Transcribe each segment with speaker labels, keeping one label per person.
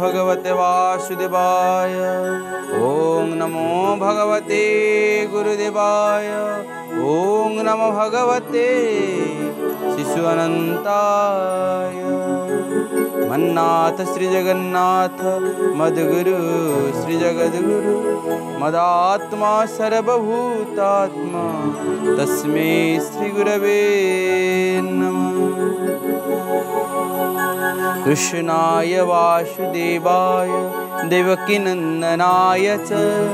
Speaker 1: भगवते वासुदेवाय। ओम नमो भगवते गुरुदेवाय। ओम नमो भगवते शिशु अनंताय। मन्नाथ श्री जगन्नाथ मद्गुरु श्री जगद्गुरु मदात्मा सर्वभूतात्मा तस्मै श्री गुरवे नमः। कृष्णाय वासुदेवाय देवकीनन्दनाय च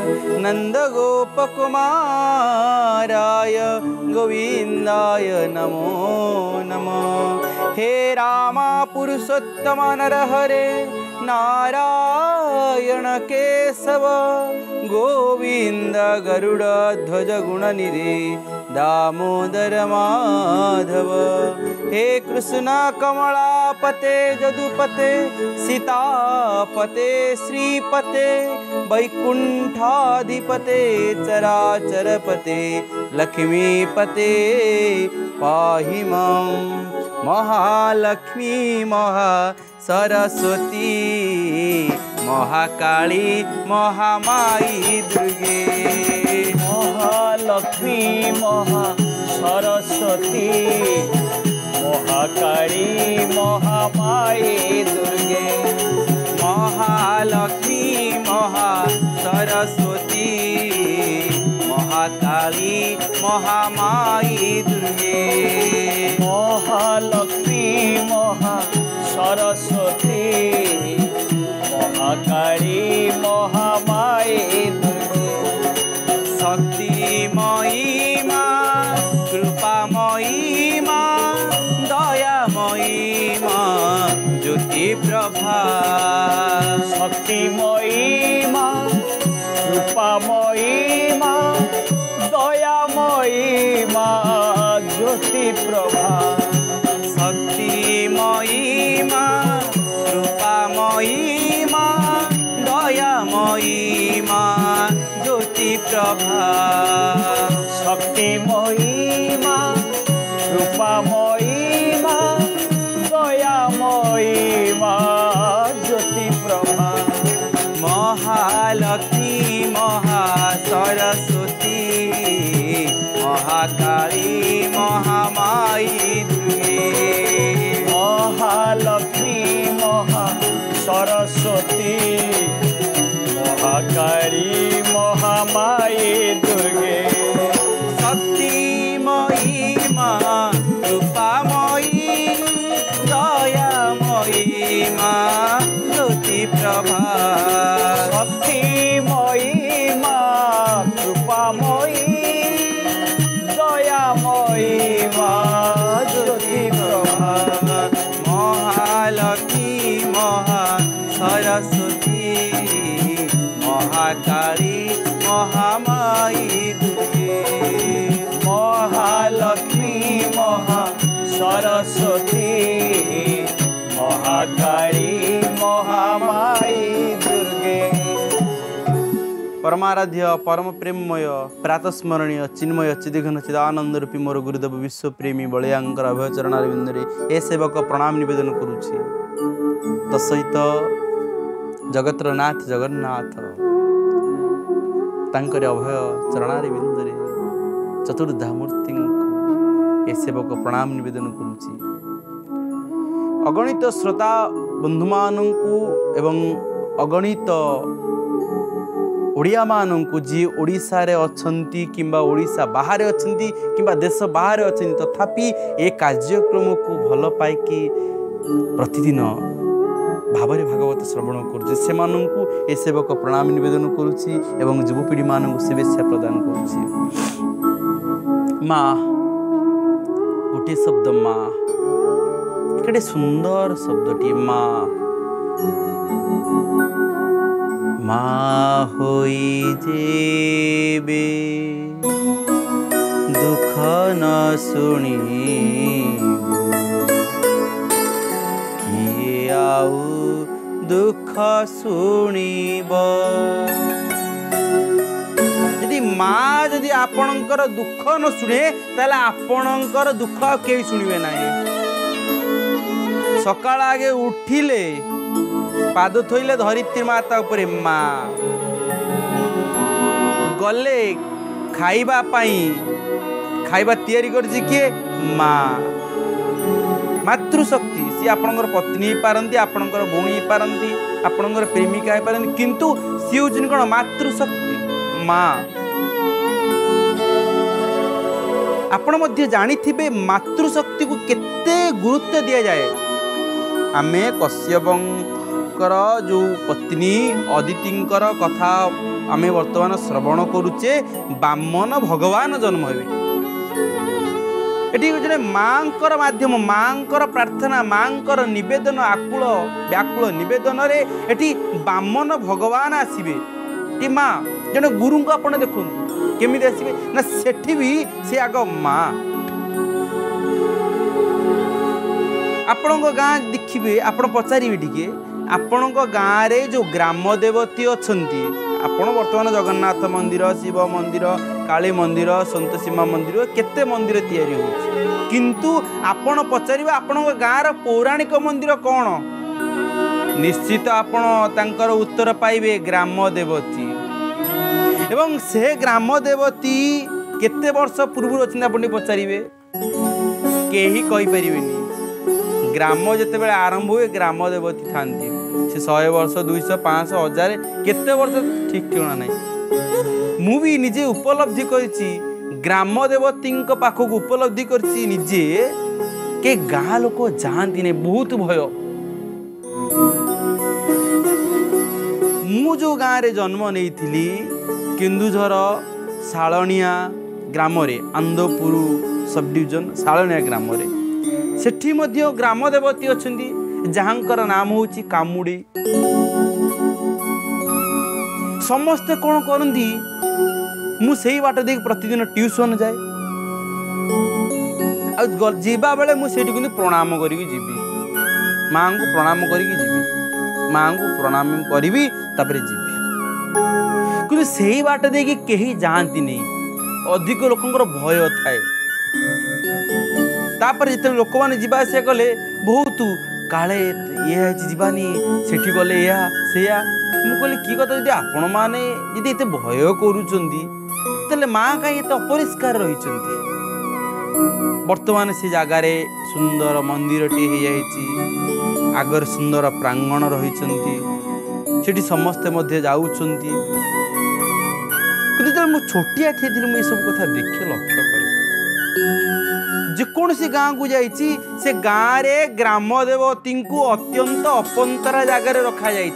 Speaker 1: नन्दगोपकुमाराय गोविन्दाय नमो नमः। हे रामा पुरुषोत्तम नरहरे नारायण केशव गोविंद गरुड़ध्वज गुणनिधि दामोदर माधव। हे कृष्ण कमलापते जदुपते सीतापते श्रीपते वैकुंठाधिपते चराचरपते लक्ष्मीपते पाहि मां। महालक्ष्मी महा सरस्वती महाकाली महामाई दुर्गे।
Speaker 2: महालक्ष्मी महा सरस्वती महाकाली महामाई दुर्गे।
Speaker 1: महालक्ष्मी महा सरस्वती महाकाली महामाई दुर्गे।
Speaker 2: महालक्ष्मी महा सरस्वती महाकाली महामाई दुर्गे।
Speaker 1: शक्तिमयी माँ कृपामयी माँ दयामयी माँ ज्योति प्रभा।
Speaker 2: शक्तिमयी माँ कृपामयी माँ दयामयी माँ ज्योति प्रभा।
Speaker 1: शक्तिमयी माँ कृपामयी माँ दयामयी माँ ज्योति प्रभा।
Speaker 2: शक्तिमयी माँ कृपामयी माँ दयामयी माँ ज्योति प्रभा।
Speaker 1: महालक्ष्मी महा सरस्वती महाकाली महामाई दुर्गे।
Speaker 2: महालक्ष्मी महा सरस्वती महाकाली महामाई दुर्गे।
Speaker 1: शक्तिमयी माँ कृपामयी दयामयी माँ ज्योति प्रभा।
Speaker 2: शक्तिमयी माँ कृपामयी दयामयी माँ ज्योति प्रभा।
Speaker 1: महालक्ष्मी महा सरस्वती महाकाली महामाई दुर्गे।
Speaker 2: महालक्ष्मी महा सरस्वती महाकाली महामाई दुर्गे।
Speaker 1: परमाराध्य परम प्रेममय प्रातस्मरणीय चिन्मय चिदिघन चिदानंद रूपी मोर गुरुदेव विश्वप्रेमी बलियांकर अभय चरणारविंदरे ए सेवक प्रणाम निवेदन करुछि। तसहित जगतर नाथ जगन्नाथ तांकर अभय चरणारविंदरे चतुर्धामूर्ति ए सेवक प्रणाम निवेदन करुछि। अगणित श्रोता बंधुमानंकु एवं अगणित ओडिया मानंकु जी ओडिशा रे अछंती किंबा ओडिशा बाहर अछंती किंबा देश बाहर अछंती तथापि ए कार्यक्रम को भल पाइकी प्रतिदिन भावरे भागवत श्रवण करुछि से मानंकु ए सेवक प्रणाम निवेदन करुछि एवं युवपीढ़ी मानंकु शुभेच्छा प्रदान करुछि। माँ गोटे शब्द माँ केडे सुंदर शब्दटी माँ। माँ होई जेबे दुख न शुणिबु किए आउ दुख शुणिब। यदि माँ यदि आपणकर दुख न शुणे ताले आपणकर दुख केही शुणिबे नाही। सकाळ आगे उठिले पाद थोइले धरित्री माता उपरे माँ गले खाइबा पाई खाइबा तैयारी करछि किए माँ मातृशक्ति सी आपणकर पत्नी ही पारंती आपणकर भौणी ही पारंती आपणकर प्रेमिका ही पारंती किंतु सी होउछन कोन मातृशक्ति माँ आपण मध्य जानिथिबे मातृशक्ति को केते गुरुत्व दिया जाए आमे कश्यपंकर जो पत्नी अदितिंकर कथा आमे वर्तमान श्रवण करूचे बामन भगवान जन्म हेबे एटी जने मांकर माध्यम मांकर प्रार्थना मांकर निवेदन आकुल व्याकुल निवेदन रे एटी बामन भगवान आसीबे टी माँ जने गुरु को आपण देखुन केमी आसबे ना सेठी भी से आग माँ आपण गाँ देखिए आपण पचारे टी आपण गाँव रे जो ग्राम देवती अच्छी आपण वर्तमान जगन्नाथ मंदिर शिव मंदिर काली मंदिर संतोषीमा मंदिर केते मंदिर तैयारी हो किंतु आपण पचारे आपण गाँव पौराणिक मंदिर कौन निश्चित आपण तांकर उत्तर पाइबे ग्राम देवती एवं से ग्राम देवती केते वर्ष पूर्व अच्छे आप पचारे कहीं कहीपरेनि ग्राम जिते बड़े आरंभ हुए ग्राम देवती था से 100 वर्ष 200 500 1000 केते वर्ष ठीक ठिकाना नहीं मुझे निजे उपलब्धि करिछि ग्राम देवती पाखक उपलब्धि करिछि निजे के गाँ लोक जाती नहीं बहुत भय मु जो गाँव रे जन्म नहीं केन्दुझर शालनिया ग्राम आंदपुर सब डिविजन शालनिया ग्राम सेठी मध्य ग्राम देवती अच्छी जहाँकर नाम होची कामुड़ी समस्ते कौन करती मुझे बाट दे प्रतिदिन ट्यूशन जाए जीवा बेले मुझे प्रणाम करी माँ को प्रणाम करी माँ को प्रणाम करी कि से बाट दे कहीं जाती नहीं अधिक लोकंर भय थाए तापर जिते लोक मैंने जावास कले बहुत काले ये जीवानी सेठी गले या मुझे कि कथा जी आपण मैंने जी भय कर माँ कहीं अपरिष्कार रही वर्तमान से जगार सुंदर मंदिर टे आगर सुंदर प्रांगण रही समस्ते जाऊँगी जो छोटिया थी मुझे सब कथा देखे लक्ष्य करे जेकोसी गाँ को जाइए से गाँव रे ग्राम देवती को अत्यंत अपंतरा जगार रखा जाए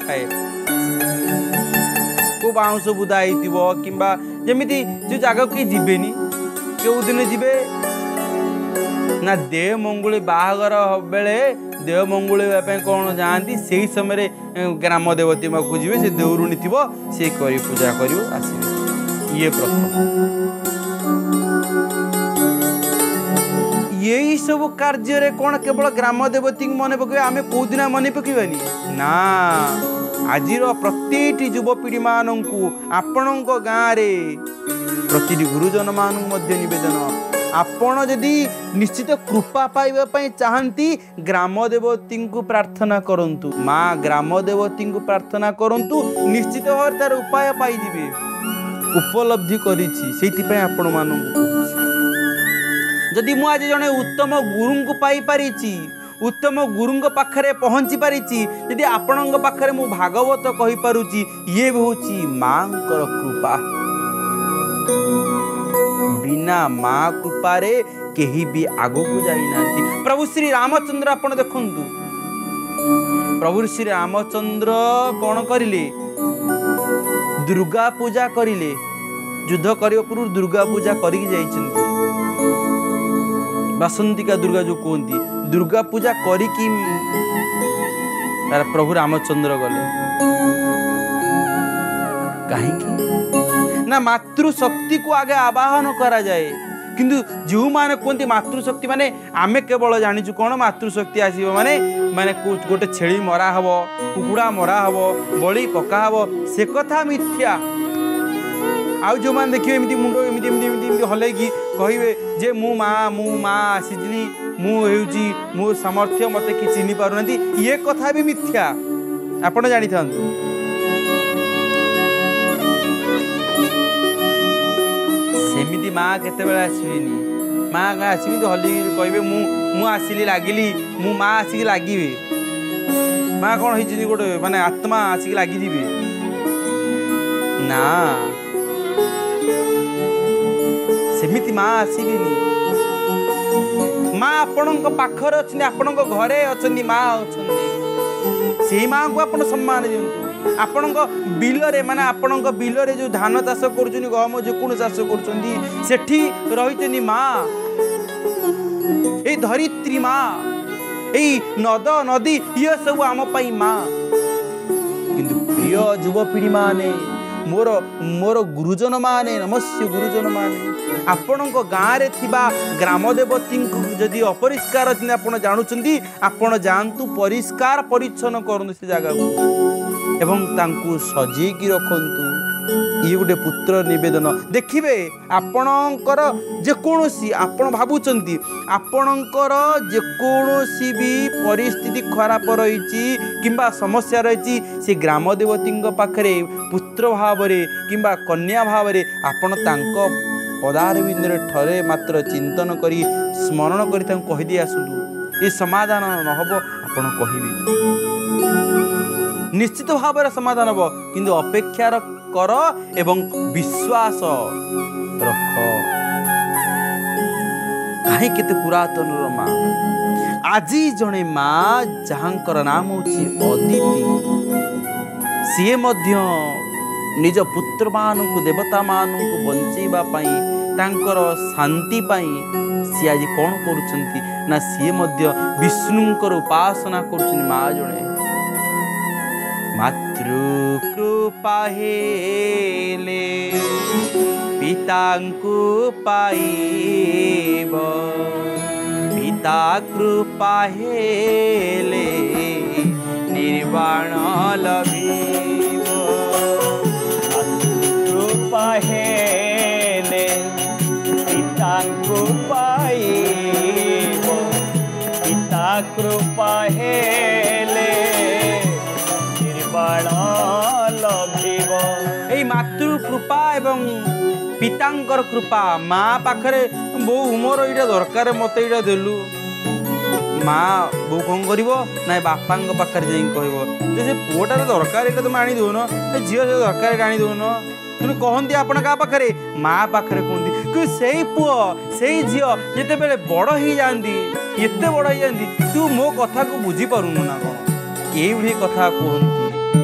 Speaker 1: को बाउंश बुदा कि जमी जो जगह कहीं जीवेनि क्यों दिन जीवे ना देव मंगुली बाहागर बेले देव मंगुली कौन जाती से समय ग्राम देवती को जी से देवरुणी थी सी कर पूजा कर आसवे ये प्रथम यही सब कार्य कौन केवल ग्राम देवती मन पकड़ आम कौ दिन मन पकड़ानी ना आज प्रत्येक युवपीढ़ी मानक आपण गाँव प्रति गुरुजन मान नवेदन आपण जदि निश्चित कृपा पाइबा चाहती ग्राम देवती को प्रार्थना करंतु माँ ग्राम देवती को प्रार्थना करंतु निश्चित भाव तार उपाय पाइबे उपलब्धि करी आपण मानक जदि मु आज जड़े उत्तम गुरु को पाई पारी उत्तम गुरु पाखरे पहुँची पारी यदि आपण पाखरे मु भागवत कही पारुची ये भी हूँ माँ कृपा बिना माँ कृपारे केही भी आगो को जाइना प्रभु श्री रामचंद्र आपण देखंतु प्रभु श्री रामचंद्र कौन करिले दुर्गा पूजा करिले युद्ध करने पूर्व दुर्गा पूजा करिक जाइछन्ति बासंतिका दुर्गा जो कहती दुर्गा पूजा करिकी प्रभु रामचंद्र गले कहीं ना मातृशक्ति को आगे आवाहन करा जाए किंतु जो माने कहते मातृशक्ति माने आमे केवल जानिचु कौन मातृशक्ति आसीबो माने माने गोटे छेली मरा हबो कुकुड़ा मरा हबो बलि पका हबो से कथा मिथ्या आउ जो मैंने देखिए एमती मुंड एमती एमती एमती एमती हल्कि कहे जे मु माँ आसी मु सामर्थ्य मत कि चिन्ह पार ये कथा भी मिथ्या आपण जानी था। सेमिति माँ केते आसबेनी माँ क्या आसमी तो हल्कि कहे मु आसिली लगिली मु माँ आसिक लगे माँ कौन हो गोटे माने आत्मा आसिक लगी ना सेमिति माँ आसबेनी माँ आपण पाखरे अच्छी आपण घरे अच्छा माँ अच्छा से माँ को आप सम्मान दिंतु आपण बिलरे माने आपण बिलरे जो धान चाष कर गहम जेको चाष कर रही माँ ए धरित्री माँ ए नद नदी ये सब आम पाई माँ किंतु प्रिय युवपीढ़ी माने मोर मोर गुरुजन माने नमस्य गुरुजन माने आपण गाँव रे थिबा ग्राम देवती जदि अपरिष्कार अच्छी आप जानुंट आपण जातु परिष्कार परिच्छन्न करूँ से जगह को एवं तांकु सजेकी रखंतु ये गोटे पुत्र निवेदन देखिए आपणकर जेकोसी आपण भावुंट आपणकर जेकोसी भी परिस्थिति खराब रही किंबा समस्या रही से ग्राम देवती पाखरे पुत्र भाव किंबा कन्या भाव आपण तांको पदार बिंदुरे ठरे मात्र चिंतन करी स्मरण करी तांको कहि दे आसुंतु ये समाधान नहब आपण कहिबे निश्चित भाव समाधान हम किंतु अपेक्षा कर एवं विश्वास रख कहीं केते पुरातन माँ आज जड़े माँ जहाँकर नाम होची अदिति सी निज पुत्र मानू देवता मानू बंचेबा तांकर शांति सी आज कौन करुछंती ना सी विष्णुंकर उपासना करुछन माँ जड़े मातृकृपा हेले पितांकु पाइब पिता कृपा हेले निर्वाण लभिब
Speaker 2: कृपा हेले पितांकु पाइब पिता कृपा हेले
Speaker 1: मातृ कृपा एवं पितांकर कृपा माँ पाखरे बो मोर ये दरकार मत ये देलु माँ बो कौन कर ना बापा पाखे जा कह पुटार दरकार ये तुम आनी दौन झील से दरकार आनी दौन तुम कहती आपण क्या पाखे माँ पाखे कहती कि से पुओ से झी जिते बड़े बड़ हो जाती एत बड़ हो जाती तू मो कथा को बुझी पारुनु ना कौन ये कथा कहती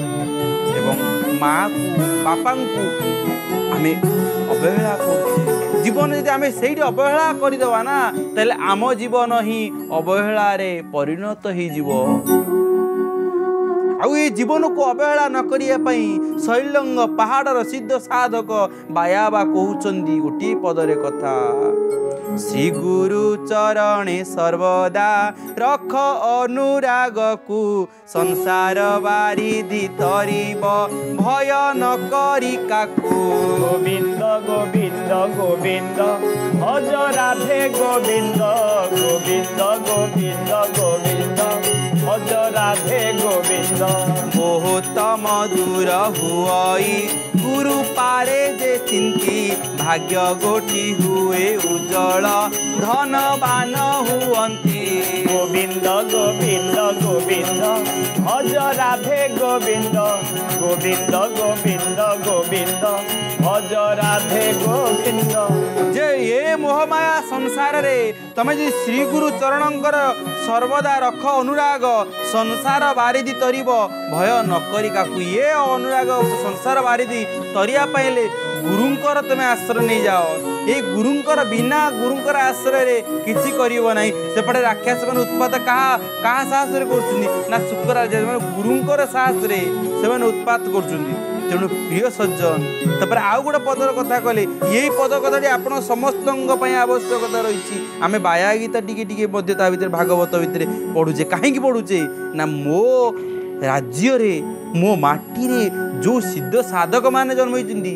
Speaker 1: माँ को बापा को आम अवहेला कर जीवन यदि आम से अवहेला करदेवा ना तेल आम जीवन ही अवहेला रे परिणत हो आउ ये जीवन को अवहेला न करने शैलंग पहाड़र सिद्ध साधक बायाबा कहते गोटे पदरे कथा श्री गुरु चरणे सर्वदा रख अनुराग को संसार बारिधि तरिब भय न करी काकू
Speaker 2: गोविंद गोविंद गोविंद भज राधे गोविंद गोविंद गोविंद गोविंद भज राधे गोविंद
Speaker 1: बहुत मधुर हुई गुरु पारे जे चिंती भाग्य गोटी हुए उज्जवल धनवान हुअंती
Speaker 2: गोविंद गोविंद गोविंद भज राधे गोविंद गोविंद गोविंद गोविंद भज राधे गोविंद
Speaker 1: जे ये मोहमाया संसार रे तमे जे श्री गुरु चरणंकर सर्वदा रख अनुराग संसार बारिधि तरिब भय न करी काकू ये अनुराग संसार बारिधि तरिया पाइले गुरुंकर तुम आश्रय नहीं जाओ ये गुरुंकर बिना गुरुंकर आश्रय रे किसी करिवो नहीं सेपटे राक्षस मन उत्पात कहा साहस रे करछुनी ना शुक्राचार्य माने गुरुंकर साहस रे से माने उत्पात करछुनी तेणु प्रिय सज्जन तापर आउ गोटे पदर कथा कहले यही पद कथाटी आपण समस्त आवश्यकता रही आम बाया गीता टिके ता भीतर भागवत भितर पढ़ुचे कहीं पढ़ुचे ना मो राज्य रे मो माटी रे जो सिद्ध साधक माने जन्म होती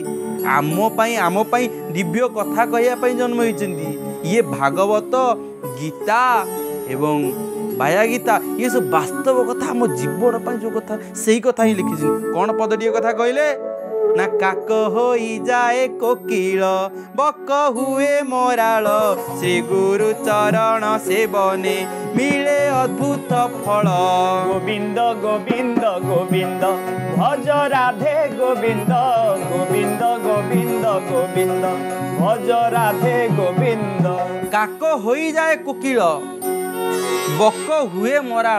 Speaker 1: आम दिव्य कथा कहवाई जन्म होती। ये भागवत गीता एवं बाया गीता ये सब वास्तव कथा आम जीवन जो कथा से कथा ही लिखी। कौन पदटी कथा कहले ना काक होई जाए कोकिल बक हुए मोराल श्री गुरु चरण सेवने मिले अद्भुत फल।
Speaker 2: गोविंद गोविंद गोविंद भज राधे गोविंद गोविंद गोविंद गोविंद भज राधे गोविंद।
Speaker 1: काक होई जाए कोकिल बक हुए मोराल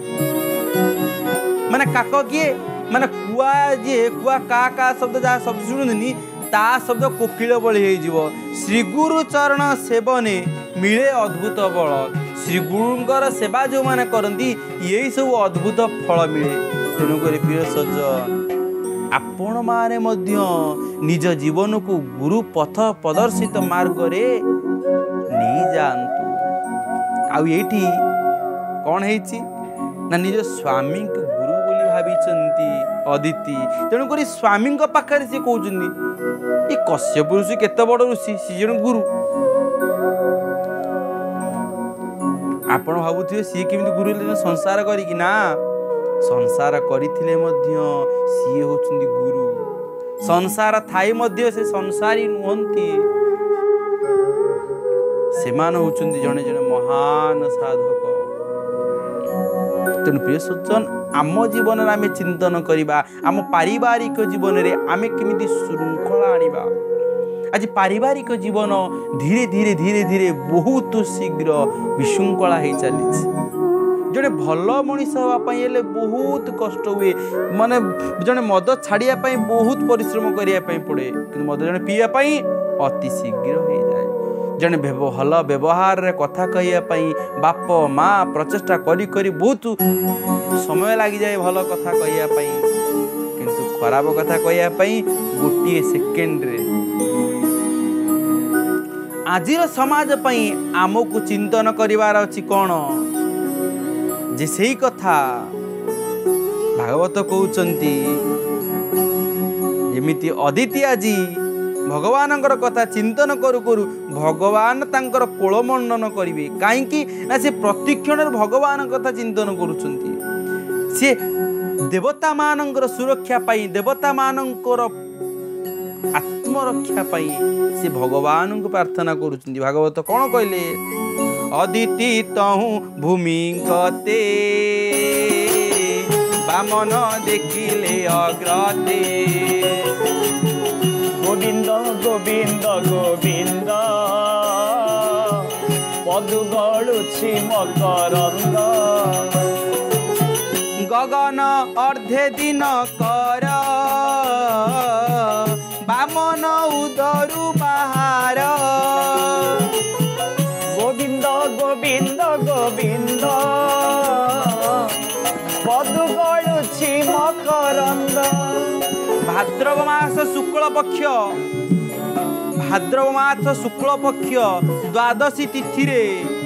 Speaker 1: माने काक किए माने कुआ जी कुआ का शब्द जहाँ शब्द शुणुनी ता शब्द कोकिल बड़ी हो। श्री गुरु चरण सेवने मिले अद्भुत बल। श्री गुरुंकर सेवा जो माने करती यही सब अद्भुत फल मिले। तेणुक प्रिय सज्जन आपण माने मध्य निज जीवन को गुरु पथ प्रदर्शित मार्ग रे नहीं जातु। आठी कौन है ना निज स्वामी को गुरु बोली भावी अदिति। तेणुक स्वामी पाखे सी कहते ये कश्यप ऋषि केते बड़ ऋषि सी जन गुरु। आपण भावुए सी केमी गुरु संसार करी ना संसार करथिले मध्य सी होचंदी गुरु। संसार थाई मध्य से संसारी नुहंती सेमान होचंदी जने जने महान साधक। तेणु प्रिय सज्जन आम जीवन में आम चिंतन करवा आम पारिवारिक जीवन में आम केमिति श्रृंखला आनिबा। आज पारिवारिक जीवन धीरे धीरे धीरे धीरे बहुत शीघ्र विशृंखला हो चली। जड़े भल मनीष हाँपाई बहुत कष्ट हुए माने जड़े मद छाड़िया बहुत परिश्रम करने पड़े कि मद जड़े पीवाई अति शीघ्र हो जाए। जड़े भल व्यवहार कथा कहवाई बाप माँ प्रचेषा करी करी बहुत समय लगी जाए भल कथा कहवाई किंतु खराब कथा कहवाई गोटे सेकेंड रे। आजिर समाज पई आमको चिंतन करिवार अछि कौन जे सही कथा भागवत कहउचंती जेमिति अदिति आजी भगवानंकर कथा चिंतन करू करू भगवान तांकर कोलमंडन करिवे। काईकि ना से प्रतिक्षण भगवान कथा चिंतन करूचंती। से देवता मानंकर सुरक्षा पाई देवता मानंकर आत्मरक्षा पाई से भगवान को प्रार्थना करूचंती। भागवत कौन कहले अदिति तहु भूमि गते बामन देखिले अग्रते।
Speaker 2: गोविंद गोविंद गोविंद पदु गलुछि मकरंद।
Speaker 1: गगन अर्धे दिन कर बामन उदरु बाहार।
Speaker 2: गोविंद गोविंद गोविंद पदु गलुछि मकरंद।
Speaker 1: भाद्रव मास शुक्ल पक्ष भाद्रव मास शुक्ल पक्ष द्वादशी तिथि रे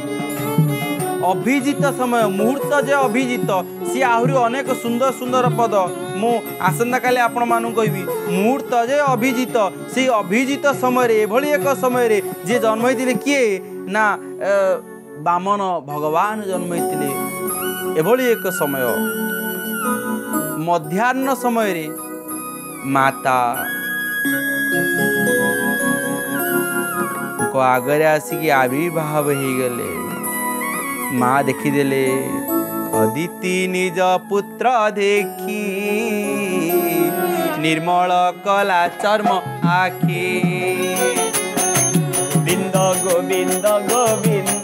Speaker 1: अभिजित समय मुहूर्त जे अभिजित सी आहरी अनेक सुंदर सुंदर पद मु आसंता काले आपण मानु कहबी। मुहूर्त जे अभिजित से अभिजित समय रे एभली एक समय रे जे जन्म होइतिले किए ना बामन भगवान जन्म होइतिले। एभली एक समय मध्याह्न समय रे माता को आगरे आसिकी आविर्भाव हो गले। माँ देखीदेले अदिति निज पुत्र देखी निर्मल कला चर्म आखि।
Speaker 2: गोविंद गोविंद गोविंद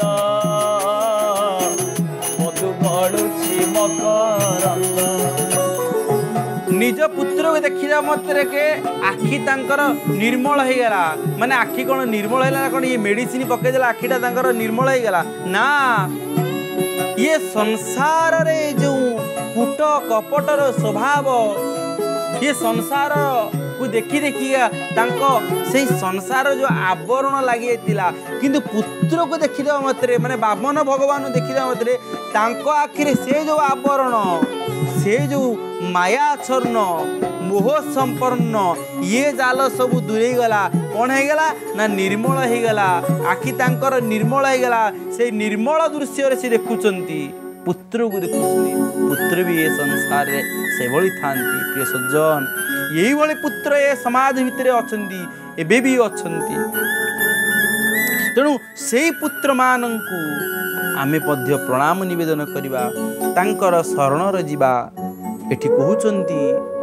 Speaker 2: मधु पड़ुछि मकरंद।
Speaker 1: निज पुत्र को देखा मात्र के आखि तांकर निर्मल हो गला। माने आखि कौन निर्मल है कौन ये मेडिसिन पकईदेला आखिटा तांकर निर्मल हो गला ना। ये संसार रे जो कूट कपटर स्वभाव ये संसार को देखी देखिया तांको से संसार जो आवरण लगी किंतु पुत्र को देखा मात्र माने बामन भगवान देखा मात्र तांको आखिरे से जो आवरण से जो मायाच्छन्न मोह संपन्न ये जाल सब दूरे गला कौन है गला ना निर्मल हो गला आखि तांकर निर्मल हो गला से निर्मल दृश्य से देखुचंती पुत्र को देखुचंती पुत्र भी ये संसार रे से भली थांती प्रिय सज्जन यही भली पुत्र ये समाज भितर अछंती एबे भी अछंती तेणु से पुत्र मानंकु आमे पद्य प्रणाम निवेदन करिबा तांकर शरण रे जीवा एठी कहउचंती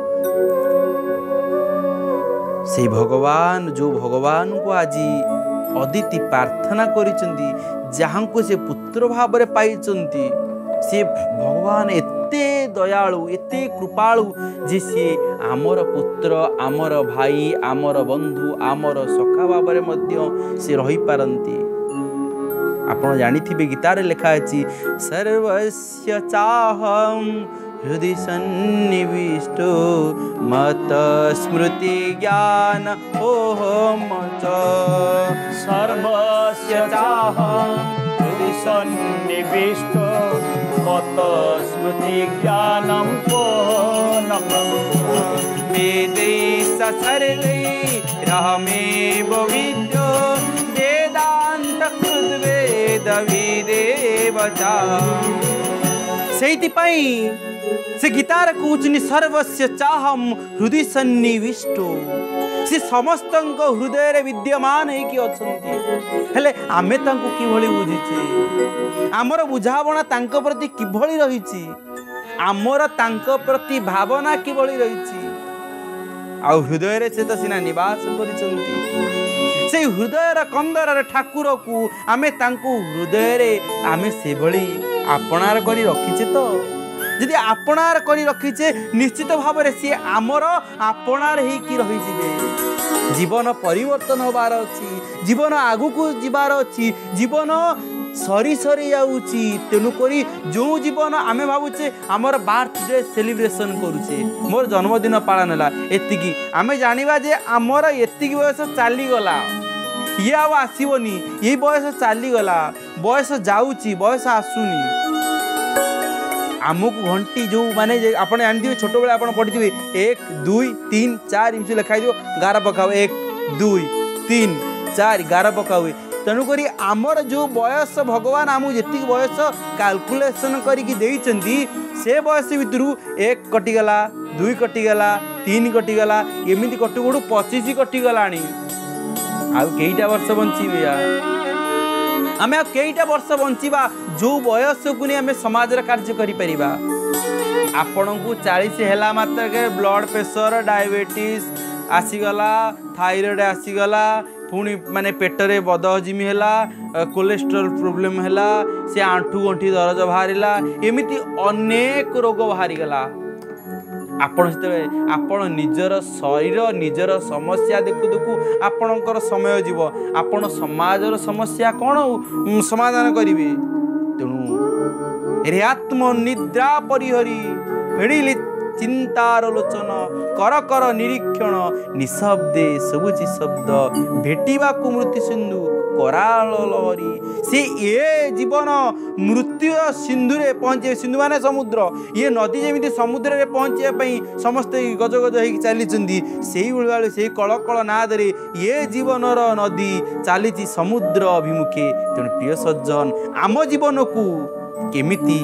Speaker 1: से भगवान जो भगवान को आज अदिति प्रार्थना करिचंती जहां को से पुत्र भाव रे पाइचंती से भगवान एते दयालु एते कृपालु जे से आमर पुत्र आमर भाई आमर बंधु आमर सखा भाव रे मध्य से रही पारंती आपण जानिथिबे गीतार लिखा अछि सर्वस्य चाहम हृदय सन्निविष्टो मत स्मृति ज्ञान ओहम च
Speaker 2: सर्वस्य चाहं हृदि सन्निविष्टो मत स्मृति ज्ञानं कोऽहं
Speaker 1: वेदैः सर्वैरहमेव विद्यो वेदान्त कृद्वेद विदेव च सेइतिपाई से गीतार कहउचनि सर्वस्य चाहम हृदय सन्निविष्टो से समस्त हृदय रे विद्यमान है कि अछंती हेले आमे तांको कि भली बुझिचे आमर बुझावना तांको प्रति कि भली रहिछि आमर तांको प्रति भावना कि भली रहिछि आ हृदय रे से तो सिना निवास करिसंती से हृदय रे कंदर रे ठाकुर को आमे तांको हृदय रे आमे से भली आपणार करी रखिचे तो यदि आपणार करी रखिचे निश्चित भाव रे सी आमर आपणार ही कि रही जिवे जीवन परिवर्तन होबार अछि जीवन आगु को जीवार अछि जीवन सरी सरी जाउछि तेनु करी जो जीवन आमे भाबुचे आमर बर्थडे सेलिब्रेशन करूचे मोर जन्मदिन पालन होला एतिकी आमे जानिबा जे आमर एतिकी बयस चाली गला ये आ आसीबनी ये बयस चाली गला बयस जाउछि बयस आसुनी आमको घंटी जो माने आप जानते छोट बेले आप पढ़ी 1 2 3 4 इमसी लिखाई दिव गार पकाओ 1 2 3 4 गार पकाओ तेणुक आमर जो बयस भगवान आमको जी बयस कैलकुलेशन करके से बयस भितर 1 कटिगला 2 कटिगला 3 कटिगला एमती कटु कटु 25 कटिगला आउ कईटा वर्ष बंची आमे कईटा वर्ष बंचिबा जो बयस को नहीं आमे समाज रे कार्य करि परिबा आपण को 40 हैला मात्र के ब्लड प्रेशर डायबिटीज आसीगला थायराइड आसीगला पुणी माने पेटरे बदहजमी हैला कोलेस्ट्रोल प्रोब्लेम हैला से आंठू गंठी दरज बाहरिला एमिति अनेक रोग बाहरी गला आपण निजर शरीर निजर समस्या देखु देखु आपणकर समय जीव आपण समाजर समस्या कौन समाधान करिवे तेणु रे आत्म निद्रा परिहरी फेड़िले चिंतार लोचन कर कर निरीक्षण निशब्दे सबुची शब्द भेटिबा को मृत्यु सिंधु कराल लहरी से ये जीवन मृत्यु सिंधु रे पहुँचे सिंधु माने समुद्र ये नदी जमी समुद्र रे पहुँचापी समस्ते गज गज हो चली से भाई से कल कल नाद ये जीवनर नदी चली समुद्र अभिमुखे तेणु प्रिय सज्जन आम जीवन को केमिति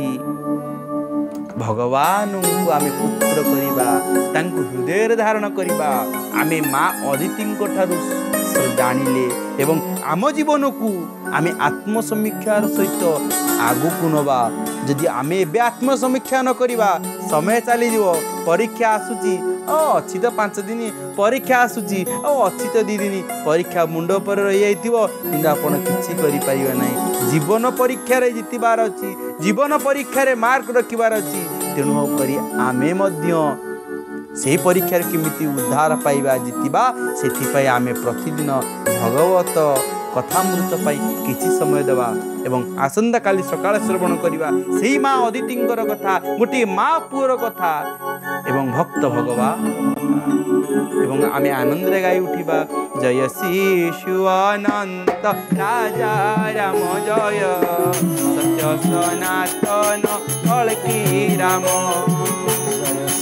Speaker 1: भगवान को आमे पुत्र करिबा तांको हृदय धारण करिबा आमे माँ अदिति जानिले एवं आम जीवन को आमे आत्मसमीक्षार सहित आगु को नवा जदि आमे एबे आत्मसमीक्षा न करिबा समय चली जीव परीक्षा आसुची अच्छी तो 5 दिन परीक्षा आसुची अच्छी तो 2 दिन परीक्षा मुंड पर रही जाइथिबो किंतु आपण किछि करि परिबा नै जीवन परीक्षा रे जितिबार अछि जीवन परीक्षा रे मार्क रखिबार अछि तेणु करी आमे मध्य से परीक्षा केमिति उद्धार पाइबा जितिबा सेथिपाई आमे प्रतिदिन भगवत कथामृत पाई किछि समय देवा एवं आसंता काली सकाळ श्रवण करिबा सेही माँ अदितिंकर कथा गोटे माँ पुअर कथा एवं भक्त भगवान एवं आमे आनंद रे गाई उठिबा जय शिशु अनंत राजा राम जय सत्य सनातन कल्की राम।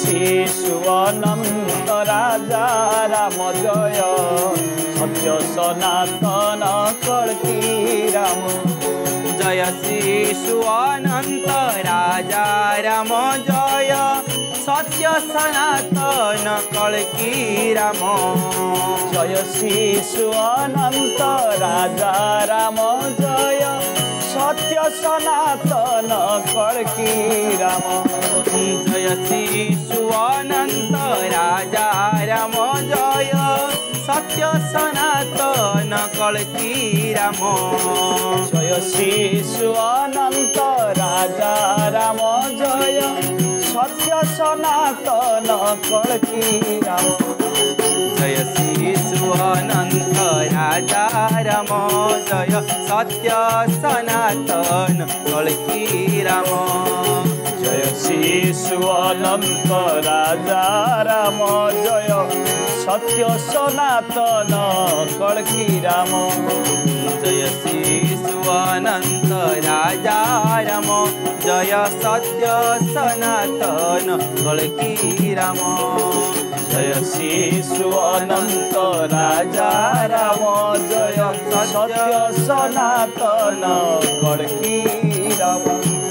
Speaker 2: शिशु अनंत राजा राम जय सत्य सनातन कल्की राम
Speaker 1: जय शिशु अनंत राजा राम जय सत्य सनातन कल्की राम
Speaker 2: जय शिशु अनंत राजा राम जय सत्य सनातन कल्की राम
Speaker 1: जय शिशु अनंत राजा राम जय सत्य सनातन कल्की राम
Speaker 2: जय शिशु अनंत राजा राम जय सत्य सनातन कल्की राम
Speaker 1: जय शिशु अनंत राजा राम जय सत्य सनातन कल्की राम
Speaker 2: जय शिशु अनंत राजा राम जय सत्य सनातन कल्की राम
Speaker 1: जय शिशु अनंत राजा राम जय सत्य सनातन कल्की राम
Speaker 2: जय शिशु अनंत राजा राम जय सत्य सनातन कल्की राम।